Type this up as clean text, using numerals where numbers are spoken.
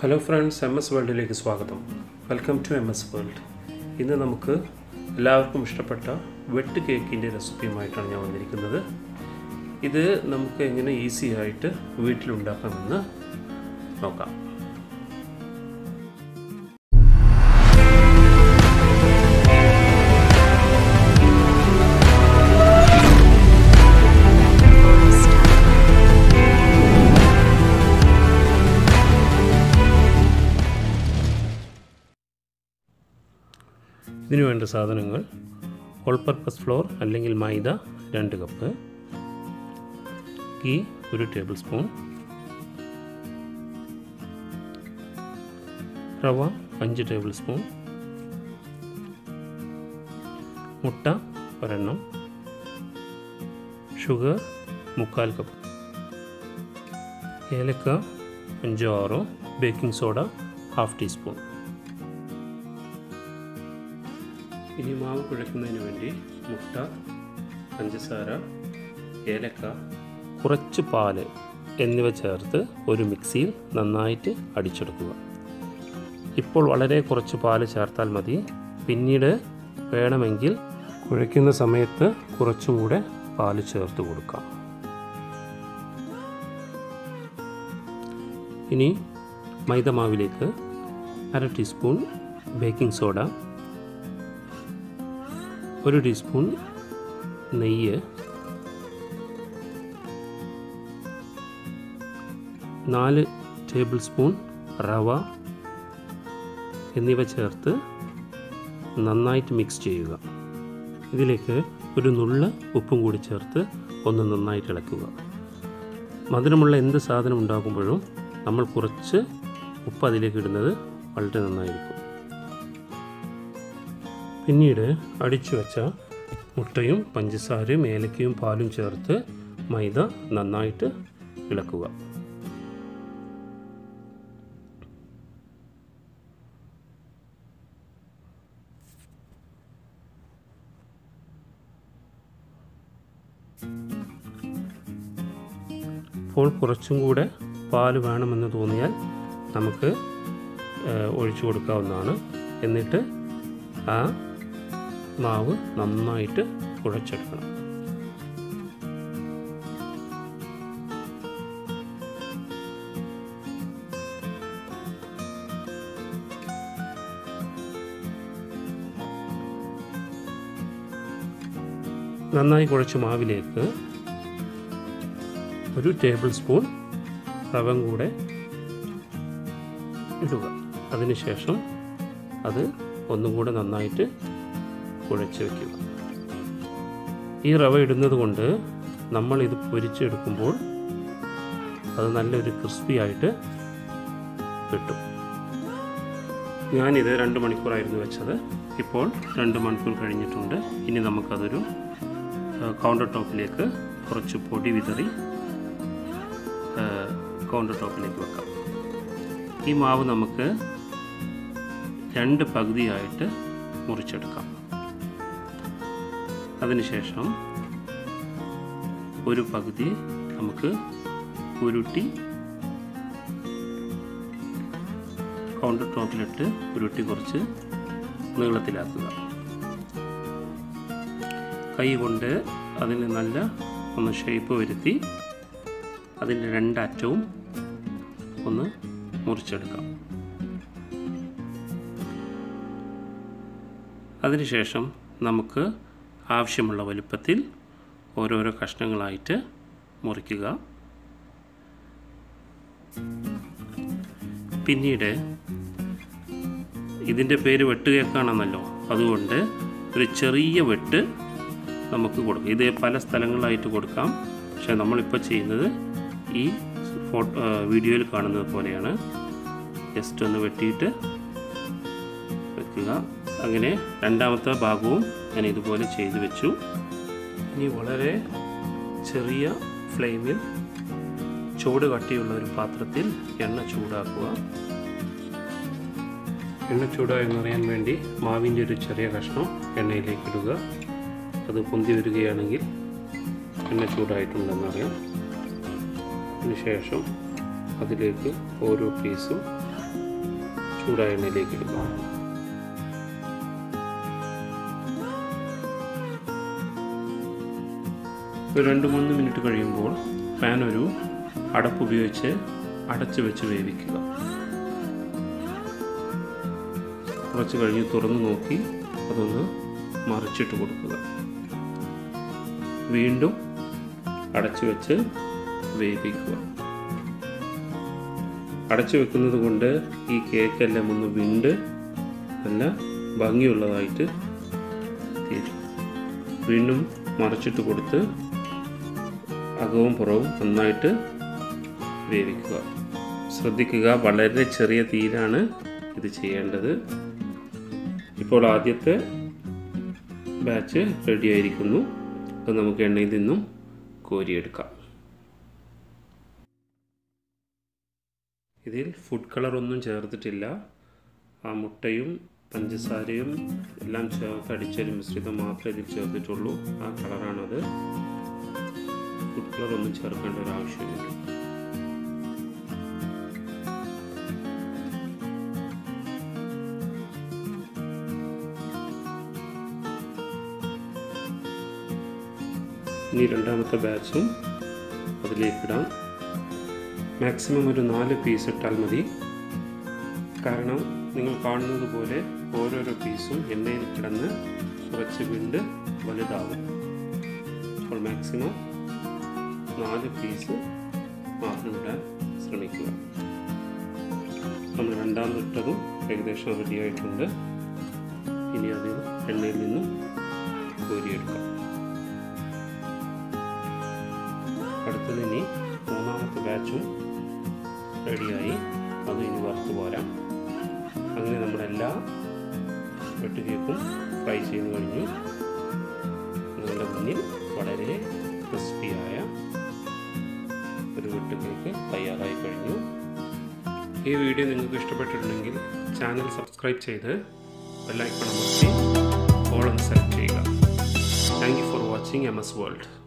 Hello friends, MS വേൾഡിലേക്ക് സ്വാഗതം. Welcome to MS world. ഇന്ന് നമുക്ക് എല്ലാവർക്കും ഇഷ്ടപ്പെട്ട വെട്ട് കേക്കിൻ്റെ റെസിപ്പിയുമായിട്ടാണ് ഞാൻ വന്നിരിക്കുന്നത്. ഇത് നമുക്ക് എങ്ങനെ ഈസി ആയിട്ട് വീട്ടിലുണ്ടാക്കാമെന്ന് നോക്കാം. ഇതിനു വേണ്ട സാധനങ്ങൾ: ഓൾ പർപ്പസ് ഫ്ലോർ അല്ലെങ്കിൽ maida 2 cup, ghee 1 tablespoon, റവ 5 ടേബിൾ സ്പൂൺ, മുട്ട 1 ഷുഗർ 3/4 കപ്പ്, ഏലക്ക 5-6, ബേക്കിംഗ് സോഡ 1/2 ടീസ്പൂൺ. ഇനി മാവ് കുഴയ്ക്കുന്നതിന് വേണ്ടി മുട്ട, പഞ്ചസാര, ഏലക്ക, കുറച്ച് പാല് എന്നിവ ചേർത്ത് ഒരു മിക്സിയിൽ നന്നായിട്ട് അടിച്ചെടുക്കുക. ഇപ്പോൾ വളരെ കുറച്ച് പാല് ചേർത്താൽ മതി. പിന്നീട് വേണമെങ്കിൽ കുഴയ്ക്കുന്ന സമയത്ത് കുറച്ചും കൂടെ പാല് ചേർത്ത് കൊടുക്കാം. ഇനി മൈദമാവിലേക്ക് 1/2 ടീസ്പൂൺ ബേക്കിംഗ് സോഡ, 1 ടീസ്പൂൺ നെയ്യ്, 4 ടേബിൾ സ്പൂൺ റവ എന്നിവ ചേർത്ത് നന്നായിട്ട് മിക്സ് ചെയ്യുക. ഇതിലേക്ക് ഒരു നുള്ള് ഉപ്പും കൂടി ചേർത്ത് ഒന്ന് നന്നായിട്ട് ഇളക്കുക. മധുരമുള്ള എന്ത് സാധനം ഉണ്ടാക്കുമ്പോഴും നമ്മൾ കുറച്ച് ഉപ്പ് അതിലേക്ക് ഇടുന്നത് വളരെ നന്നായിരിക്കും. പിന്നീട് അടിച്ചു വച്ച മുട്ടയും പഞ്ചസാരയും ഏലക്കയും പാലും ചേർത്ത് മൈദ നന്നായിട്ട് ഇളക്കുക. ഇപ്പോൾ കുറച്ചും കൂടെ പാല് വേണമെന്ന് തോന്നിയാൽ നമുക്ക് ഒഴിച്ചു കൊടുക്കാവുന്നതാണ്. എന്നിട്ട് ആ മാവ് നന്നായിട്ട് കുഴച്ചെടുക്കണം. നന്നായി കുഴച്ച മാവിലേക്ക് 1 ടേബിൾ സ്പൂൺ റവ കൂടെ ഇടുക. അതിനുശേഷം അത് ഒന്നും കൂടെ നന്നായിട്ട് കുഴച്ച് വയ്ക്കുക. ഈ റവ ഇടുന്നത് കൊണ്ട് നമ്മളിത് പൊരിച്ചെടുക്കുമ്പോൾ അത് നല്ലൊരു ക്രിസ്പി ആയിട്ട് കിട്ടും. ഞാനിത് 2 മണിക്കൂറായിരുന്നു വെച്ചത്. ഇപ്പോൾ 2 മണിക്കൂർ കഴിഞ്ഞിട്ടുണ്ട്. ഇനി നമുക്കതൊരു കൗണ്ടർ ടോപ്പിലേക്ക് കുറച്ച് പൊടി വിതറി കൗണ്ടർ ടോപ്പിലേക്ക് വെക്കാം. ഈ മാവ് നമുക്ക് 2 പകുതിയായിട്ട് മുറിച്ചെടുക്കാം. അതിനുശേഷം ഒരു പകുതി നമുക്ക് ഉരുട്ടി കൗണ്ടർ ടോപ്പിലിട്ട് ഉരുട്ടി കുറച്ച് നീളത്തിലാക്കുക. കൈ കൊണ്ട് അതിന് നല്ല ഒന്ന് ഷേപ്പ് വരുത്തി അതിൻ്റെ 2 അറ്റവും ഒന്ന് മുറിച്ചെടുക്കാം. അതിനുശേഷം നമുക്ക് ആവശ്യമുള്ള വലുപ്പത്തിൽ ഓരോരോ കഷ്ണങ്ങളായിട്ട് മുറിക്കുക. പിന്നീട് ഇതിൻ്റെ പേര് വെട്ട് കേക്കാണെന്നല്ലോ, അതുകൊണ്ട് ഒരു ചെറിയ വെട്ട് നമുക്ക് കൊടുക്കാം. ഇത് പല സ്ഥലങ്ങളിലായിട്ട് കൊടുക്കാം. പക്ഷേ നമ്മളിപ്പോൾ ചെയ്യുന്നത് ഈ വീഡിയോയിൽ കാണുന്നത് പോലെയാണ്. ജസ്റ്റ് ഒന്ന് വെട്ടിയിട്ട് വെക്കുക. അങ്ങനെ രണ്ടാമത്തെ ഭാഗവും ഞാൻ ഇതുപോലെ ചെയ്തു വെച്ചു. ഇനി വളരെ ചെറിയ ഫ്ലെയിമിൽ ചൂട് കട്ടിയുള്ള ഒരു പാത്രത്തിൽ എണ്ണ ചൂടാക്കുക. എണ്ണ ചൂടായെന്നറിയാൻ വേണ്ടി മാവിൻ്റെ ഒരു ചെറിയ കഷ്ണം എണ്ണയിലേക്ക് ഇടുക. അത് പൊന്തി വരികയാണെങ്കിൽ എണ്ണ ചൂടായിട്ടുണ്ടെന്നറിയാം. അതിനുശേഷം അതിലേക്ക് ഓരോ പീസും ചൂടായ എണ്ണയിലേക്ക് ഇടുക. ഒരു 2-3 മിനിറ്റ് കഴിയുമ്പോൾ പാൻ ഒരു അടപ്പ് ഉപയോഗിച്ച് അടച്ചു വെച്ച് വേവിക്കുക. കുറച്ച് കഴിഞ്ഞ് തുറന്ന് നോക്കി അതൊന്ന് മറിച്ചിട്ട് കൊടുക്കുക. വീണ്ടും അടച്ചു വെച്ച് വേവിക്കുക. അടച്ചു വെക്കുന്നത് കൊണ്ട് ഈ കേക്കെല്ലാം ഒന്ന് വിണ്ട് നല്ല ഭംഗിയുള്ളതായിട്ട് തീരും. വീണ്ടും മറിച്ചിട്ട് കൊടുത്ത് അകവും പുറവും നന്നായിട്ട് വേവിക്കുക. ശ്രദ്ധിക്കുക, വളരെ ചെറിയ തീയിലാണ് ഇത് ചെയ്യേണ്ടത്. ഇപ്പോൾ ആദ്യത്തെ ബാച്ച് റെഡി ആയിരിക്കുന്നു. അത് നമുക്ക് എണ്ണയിൽ നിന്നും കോരിയെടുക്കാം. ഇതിൽ ഫുഡ് കളറൊന്നും ചേർത്തിട്ടില്ല. ആ മുട്ടയും പഞ്ചസാരയും എല്ലാം ചേർത്ത് അടിച്ചൊരു മിശ്രിതം മാത്രമേ ഇതിൽ ചേർത്തിട്ടുള്ളൂ. ആ കളറാണത്. ഫുഡ് കളറൊന്നും ചേർക്കേണ്ട ഒരു ആവശ്യമില്ല. ഇനി രണ്ടാമത്തെ ബാച്ചും അതിലേക്കിടാം. മാക്സിമം ഒരു 4 പീസ് ഇട്ടാൽ മതി. കാരണം നിങ്ങൾ കാണുന്നത് പോലെ ഓരോരോ പീസും എണ്ണയിൽ കിടന്ന് കുറച്ച് വിണ്ട് വലുതാവും. അപ്പോൾ മാക്സിമം 4 പീസ് മാത്രം ഇടാൻ ശ്രമിക്കുക. നമ്മൾ രണ്ടാമതിട്ടതും ഏകദേശം റെഡിയായിട്ടുണ്ട്. ഇനി അത് എണ്ണയിൽ നിന്നും കോരിയെടുക്കാം. അടുത്തത് ഇനി മൂന്നാമത്തെ ബാച്ചും റെഡിയായി. അത് ഇനി വറുത്ത് പോരാം. അങ്ങനെ നമ്മളെല്ലാ വെട്ട് കേക്കും ഫ്രൈ ചെയ്ത് കഴിഞ്ഞു. നിങ്ങളുടെ മുന്നിൽ വളരെ ക്രിസ്പിയായ ഒരു വെട്ട് കേക്ക് തയ്യാറായി കഴിഞ്ഞു. ഈ വീഡിയോ നിങ്ങൾക്ക് ഇഷ്ടപ്പെട്ടിട്ടുണ്ടെങ്കിൽ ചാനൽ സബ്സ്ക്രൈബ് ചെയ്ത് ബെൽ ഐക്കൺ അമർത്തി ഓൾ ഒന്ന് സെലക്ട് ചെയ്യുക. Thank you for watching MS World.